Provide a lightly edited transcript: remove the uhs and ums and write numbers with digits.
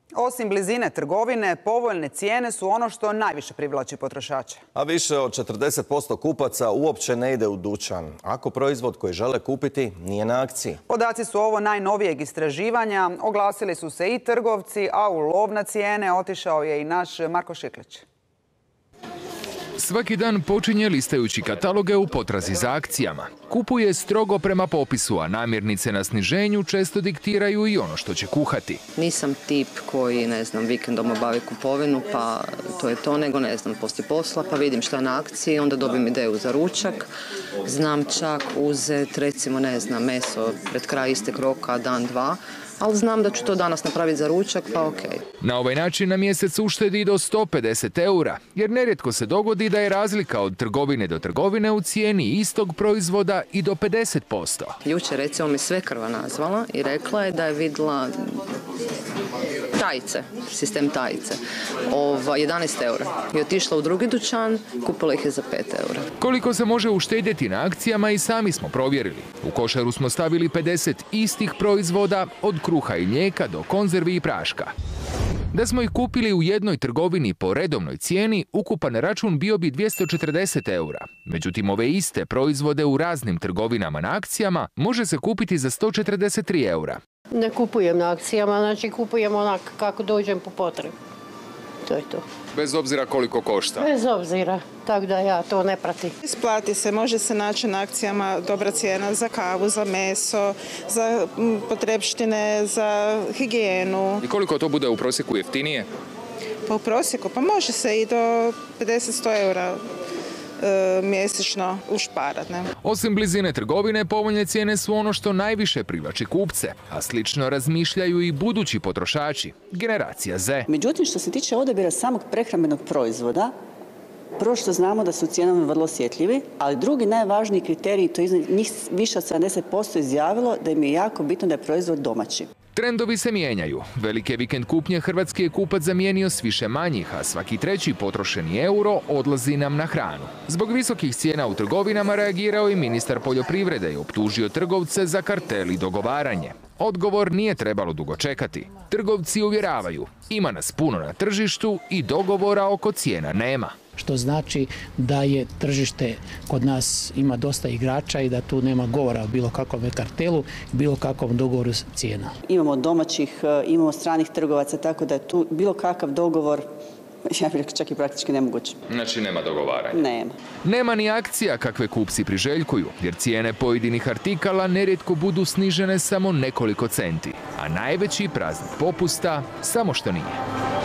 Osim blizine trgovine, povoljne cijene su ono što najviše privlači potrošače. A više od 40% kupaca uopće ne ide u dućan, ako proizvod koji žele kupiti nije na akciji. Podaci su ovo najnovijeg istraživanja. Oglasili su se i trgovci, a u lov na cijene otišao je i naš Marko Šiklić. Svaki dan počinje listajući kataloge u potrazi za akcijama. Kupuje strogo prema popisu, a namirnice na sniženju često diktiraju i ono što će kuhati. Nisam tip koji, vikendom obavi kupovinu, pa to je to, nego poslije posla, pa vidim šta je na akciji, onda dobijem ideju za ručak. Znam čak uzeti, recimo, meso pred kraj istek roka, dan, dva, ali znam da ću to danas napraviti za ručak, pa okej. Na ovaj način na mjesec uštedi do 150 eura, jer nerijetko se dogodi da je razlika od trgovine do trgovine u cijeni istog proizvoda i do 50%. Jučer, recimo, me svekrva nazvala i rekla je da je vidjela tajice, sistem tajice, 11 eura. I otišla u drugi dućan, kupila ih je za 5 eura. Koliko se može uštedjeti na akcijama i sami smo provjerili. U košaru smo stavili 50 istih proizvoda, od kruha i mlijeka do konzervi i praška. Da smo ih kupili u jednoj trgovini po redovnoj cijeni, ukupan račun bio bi 240 eura. Međutim, ove iste proizvode u raznim trgovinama na akcijama može se kupiti za 143 eura. Ne kupujem na akcijama, znači kupujem onako kako dođem po potrebi. To je to. Bez obzira koliko košta? Bez obzira, tako da ja to ne pratim. Isplati se, može se naći na akcijama dobra cijena za kavu, za meso, za potrepštine, za higijenu. I koliko to bude u prosjeku jeftinije? Pa u prosjeku, pa može se i do 50-100 eura mjesečno ušparat. Osim blizine trgovine, povoljne cijene su ono što najviše privlači kupce, a slično razmišljaju i budući potrošači, generacija Z. Međutim, što se tiče odabira samog prehrambenog proizvoda, prvo što znamo da su cijenom vrlo osjetljivi, ali drugi najvažniji kriterij, to je njih više od 70% izjavilo da im je jako bitno da je proizvod domaći. Trendovi se mijenjaju. Velike vikend kupnje hrvatski je kupac zamijenio s više manjih, a svaki treći potrošeni euro odlazi nam na hranu. Zbog visokih cijena u trgovinama reagirao i ministar poljoprivrede i optužio trgovce za kartel i dogovaranje. Odgovor nije trebalo dugo čekati. Trgovci uvjeravaju, ima nas puno na tržištu i dogovora oko cijena nema. Što znači da je tržište kod nas ima dosta igrača i da tu nema govora o bilo kakvom kartelu, bilo kakvom dogovoru cijena. Imamo domaćih, imamo stranih trgovaca, tako da je tu bilo kakav dogovor, ja bih rekao, čak i praktički nemoguće. Znači nema dogovaranja? Nema. Nema ni akcija kakve kupci priželjkuju, jer cijene pojedinih artikala nerijetko budu snižene samo nekoliko centi, a najveći praznik popusta samo što nije.